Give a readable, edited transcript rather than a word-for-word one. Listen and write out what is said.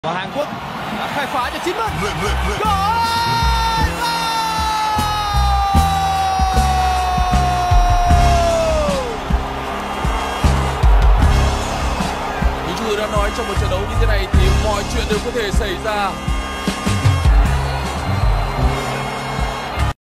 Và Hàn Quốc đã khai phá cho chính mình. Goal! Như chúng tôi đã nói, trong một trận đấu như thế này thì mọi chuyện đều có thể xảy ra.